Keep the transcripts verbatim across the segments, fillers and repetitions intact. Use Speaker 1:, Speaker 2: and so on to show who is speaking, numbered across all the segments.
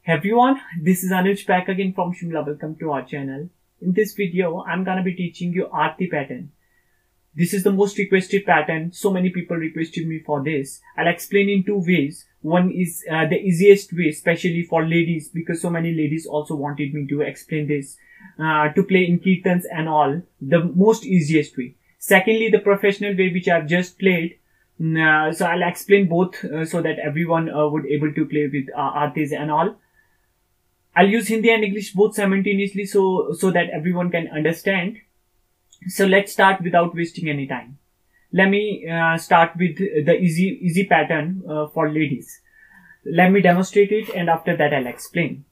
Speaker 1: Everyone, this is Anuj back again from Shimla. Welcome to our channel. In this video, I'm gonna be teaching you Aarti pattern. This is the most requested pattern. So many people requested me for this. I'll explain in two ways. One is uh, the easiest way, especially for ladies, because so many ladies also wanted me to explain this, uh, to play in kirtans and all. The most easiest way. Secondly, the professional way, which I've just played. Uh, so I'll explain both uh, so that everyone uh, would able to play with uh, Aartis and all. I'll use Hindi and English both simultaneously so so that everyone can understand. So let's start without wasting any time. Let me uh, start with the easy easy pattern uh, for ladies. Let me demonstrate it, and after that I'll explain.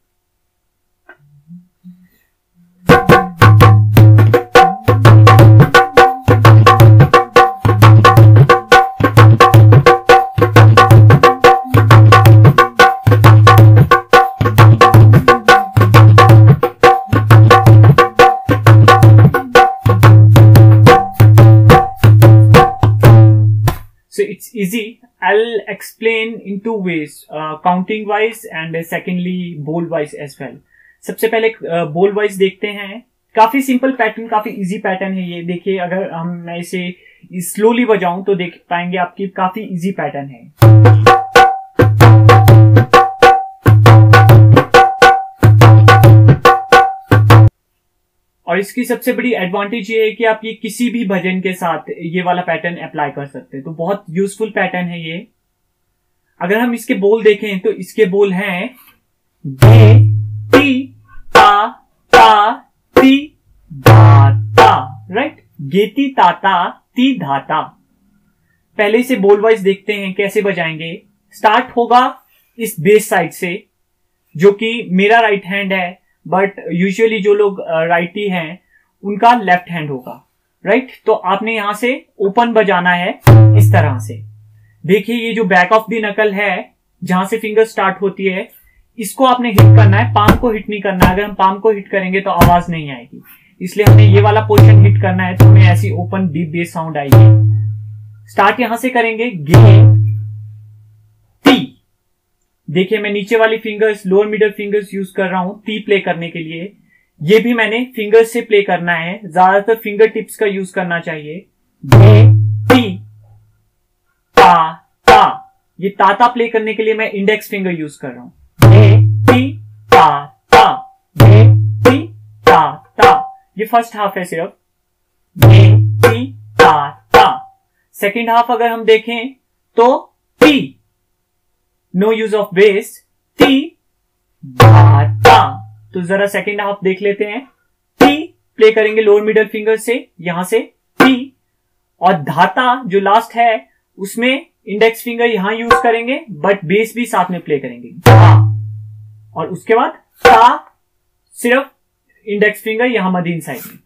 Speaker 1: So it's easy. I'll explain in two ways, uh, counting wise and uh, secondly bowl wise as well. सबसे पहले बोल wise देखते हैं. काफी simple pattern, काफी easy pattern है ये. देखिए, अगर हम मैं इसे स्लोली बजाऊं तो देख पाएंगे आपकी काफी इजी पैटर्न है. और इसकी सबसे बड़ी एडवांटेज ये है कि आप ये किसी भी भजन के साथ ये वाला पैटर्न अप्लाई कर सकते हैं. तो बहुत यूजफुल पैटर्न है ये. अगर हम इसके बोल देखें तो इसके बोल हैं गे ती ता ता ती धा ता. राइट, गेती ताता ती धाता. पहले से बोल वाइज देखते हैं कैसे बजाएंगे. स्टार्ट होगा इस बेस साइड से, जो कि मेरा राइट हैंड है, बट यूजुअली जो लोग राइटी uh, हैं उनका लेफ्ट हैंड होगा. Right right? तो आपने यहां से ओपन बजाना है इस तरह से. देखिए, ये जो बैक ऑफ द नकल है, जहां से फिंगर स्टार्ट होती है, इसको आपने हिट करना है. पाम को हिट नहीं करना है. अगर हम पाम को हिट करेंगे तो आवाज नहीं आएगी, इसलिए हमें ये वाला पोर्शन हिट करना है. तो हमें ऐसी ओपन डीप बेस साउंड आएगी. स्टार्ट यहां से करेंगे गे ती. देखिए, मैं नीचे वाली fingers, lower middle fingers use कर रहा हूं ती प्ले करने के लिए. ये भी मैंने फिंगर्स से प्ले करना है. ज्यादातर फिंगर टिप्स का यूज करना चाहिए. गे ती ता ता. ये ताता प्ले करने के लिए मैं इंडेक्स फिंगर यूज कर रहा हूं. गे ती ता ता गे ती ता ता. ये फर्स्ट हाफ है सिर्फ. गे ती ता ता. सेकेंड हाफ अगर हम देखें तो ती, नो यूज ऑफ बेस, ती धाता. तो जरा सेकेंड हाफ देख लेते हैं. ती प्ले करेंगे लोअर मिडल फिंगर से, यहां से ती, और धाता जो लास्ट है उसमें इंडेक्स फिंगर यहां यूज करेंगे, बट बेस भी साथ में प्ले करेंगे. धा. और उसके बाद ता, सिर्फ इंडेक्स फिंगर यहां मदीन साइड में.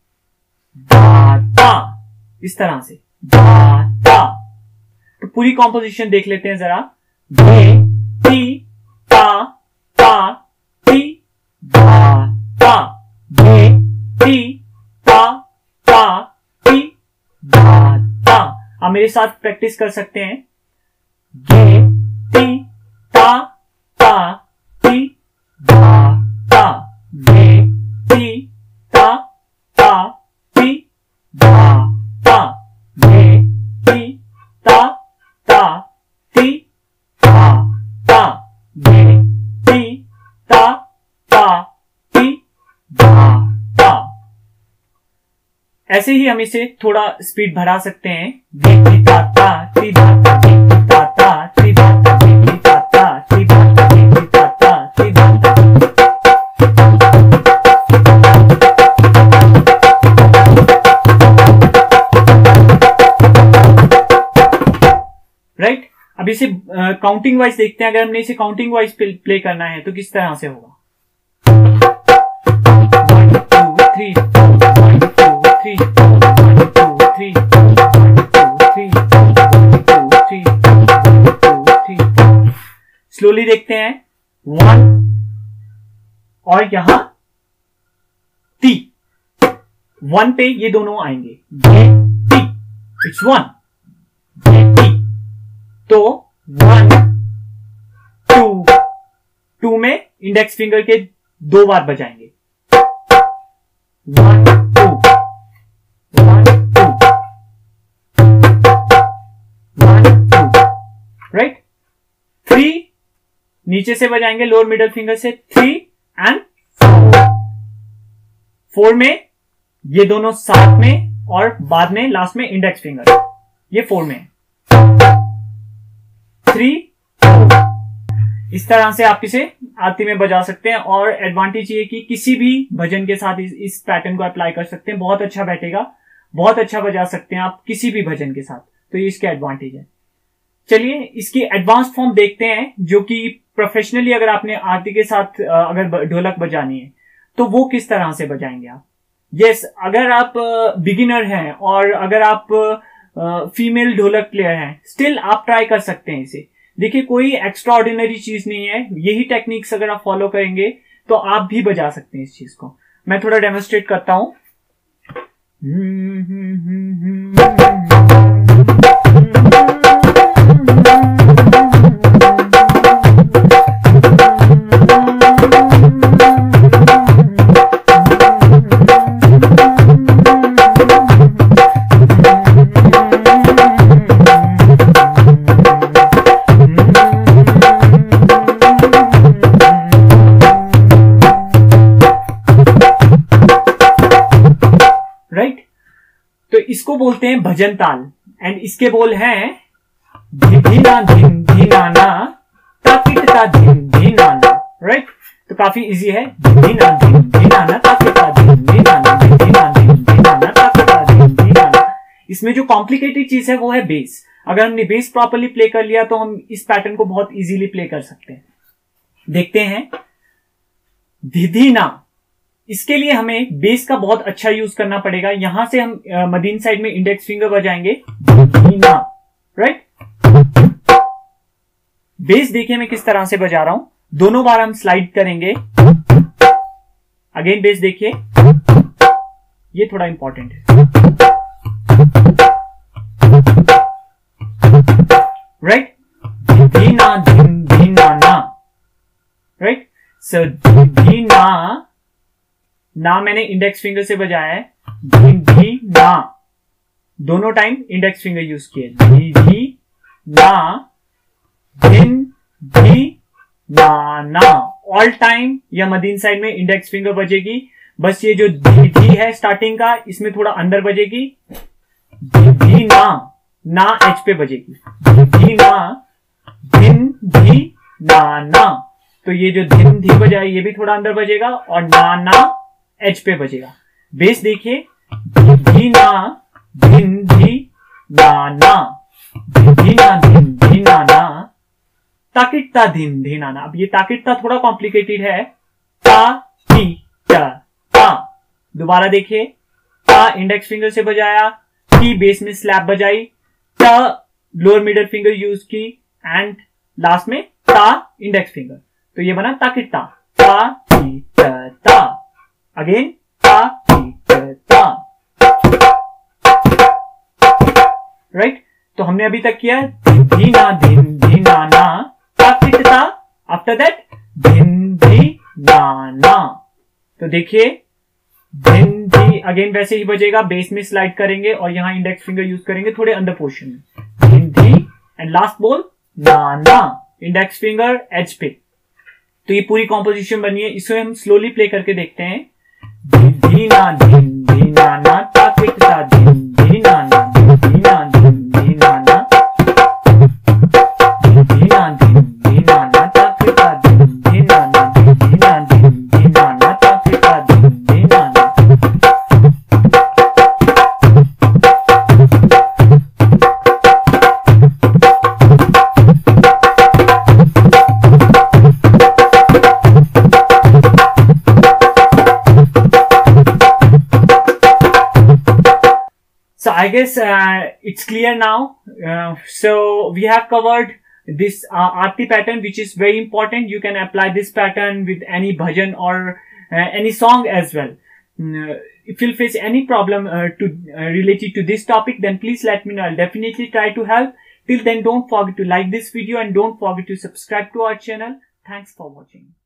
Speaker 1: धाता, इस तरह से धाता. तो पूरी कॉम्पोजिशन देख लेते हैं जरा. गे ती ता ता ती धा ता. गे ती ता ता ती धा ता. आप मेरे साथ प्रैक्टिस कर सकते हैं. गे ती ता ता ती धा ता. गे ती ता ता ती धा ता. गे ती ता ता ती धा ता. गे ती ता ता ती धा ता. ऐसे ही हम इसे थोड़ा स्पीड बढ़ा सकते हैं. गे ती ता ता ती धा ता. गे ती ता ता ती धा ता. गे ती ता ता ती धा ता. गे ती ता ता ती धा ता. Right right? अब इसे काउंटिंग uh, वाइज देखते हैं. अगर हमने इसे काउंटिंग वाइज प्ले करना है तो किस तरह से होगा. One two three one two three one two three one two three one two three one two three. Slowly देखते हैं. वन और यहां ती. वन पे ये दोनों आएंगे. गे ती, इट्स वन. गे ती. तो वन टू टू में इंडेक्स फिंगर के दो बार बजाएंगे। One two, one two, one two, right. Three नीचे से बजाएंगे लोअर मिडल फिंगर से, थ्री एंड फोर। फोर में ये दोनों साथ में और बाद में लास्ट में इंडेक्स फिंगर, ये फोर में। थ्री, इस तरह से आप इसे आरती में बजा सकते हैं। और एडवांटेज ये कि किसी भी भजन के साथ इस, इस पैटर्न को अप्लाई कर सकते हैं, बहुत अच्छा बैठेगा, बहुत अच्छा बजा सकते हैं आप किसी भी भजन के साथ। तो ये इसके एडवांटेज है। चलिए इसकी एडवांस फॉर्म देखते हैं, जो कि प्रोफेशनली अगर आपने आरती के साथ अगर ढोलक बजानी है तो वो किस तरह से बजाएंगे आप। यस, अगर आप बिगिनर हैं और अगर आप फीमेल ढोलक प्लेयर हैं, स्टिल आप ट्राई कर सकते हैं इसे। देखिए कोई एक्स्ट्रा ऑर्डिनरी चीज नहीं है, यही टेक्निक्स अगर आप फॉलो करेंगे तो आप भी बजा सकते हैं इस चीज को। मैं थोड़ा डेमोन्स्ट्रेट करता हूं। तो इसको बोलते हैं भजन ताल। एंड इसके बोल हैं धीना धिन धीनाना ताकिटता धिन धीनाना, राइट। तो काफी इजी है। धीना धिन धीनाना ताकिटता धिन धीनाना, धीना धिन धीनाना ताकिटता धिन धीनाना। इसमें जो कॉम्प्लिकेटेड चीज है वो है बेस। अगर हमने बेस प्रॉपर्ली प्ले कर लिया तो हम इस पैटर्न को बहुत इजीली प्ले कर सकते हैं। देखते हैं धीधीना, इसके लिए हमें बेस का बहुत अच्छा यूज करना पड़ेगा। यहां से हम मदीन साइड में इंडेक्स फिंगर बजाएंगे, धीना, राइट। बेस देखिए मैं किस तरह से बजा रहा हूं, दोनों बार हम स्लाइड करेंगे। अगेन बेस देखिए, ये थोड़ा इंपॉर्टेंट है, राइट। धीना धिन धीना ना, राइट। सो धीना ना मैंने इंडेक्स फिंगर से बजाया है, धी धी ना, दोनों टाइम इंडेक्स फिंगर यूज किए। धी धी ना, धिन धी ना ना, ऑल टाइम या मदीन साइड में इंडेक्स फिंगर बजेगी। बस ये जो धी धी है स्टार्टिंग का, इसमें थोड़ा अंदर बजेगी। धी धी ना, ना एच पे बजेगी। धी धी ना, धिन धी ना ना, तो ये जो धिन धी बजाए ये भी थोड़ा अंदर बजेगा और ना ना एच पे बजेगा। बेस देखिए, धी ना धिन धी ना ना, धी ना धिन धी ना ना, ताकिटता धिन धी ना ना। अब ये ताकिटता थोड़ा कॉम्प्लिकेटेड है। ता टी टा ता, दोबारा देखिए, ता इंडेक्स फिंगर से बजाया, टी बेस में स्लैप बजाई, ता लोअर मिडल फिंगर यूज की एंड लास्ट में ता इंडेक्स फिंगर, तो ये बना ताकिटता। ता टी टा ता, अगेन ता टी ता, राइट। तो हमने अभी तक किया धीना धिन धीना ना ताकिटता, आफ्टर दैट धिन धी ना ना। तो देखिए धिन धी अगेन वैसे ही बजेगा, बेस में स्लाइड करेंगे और यहां इंडेक्स फिंगर यूज करेंगे थोड़े अंदर पोर्शन में। धिन धी एंड लास्ट बोल ना ना, इंडेक्स फिंगर एच पे। तो ये पूरी कॉम्पोजिशन बनी है, इसे हम स्लोली प्ले करके देखते हैं। धीना धिन धीना ना ताकिटता धिन धीना ना, धीना धिन धीना ना, धीना धिन धीना ना ताकिटता धिन धीना ना, धीना धिन धीना ना ताकिटता धिन धीना ना। So I guess uh, it's clear now. Uh, so we have covered this uh, Aarti pattern, which is very important. You can apply this pattern with any bhajan or uh, any song as well. Uh, if you'll face any problem uh, to uh, related to this topic, then please let me know. I'll definitely try to help. Till then, don't forget to like this video and don't forget to subscribe to our channel. Thanks for watching.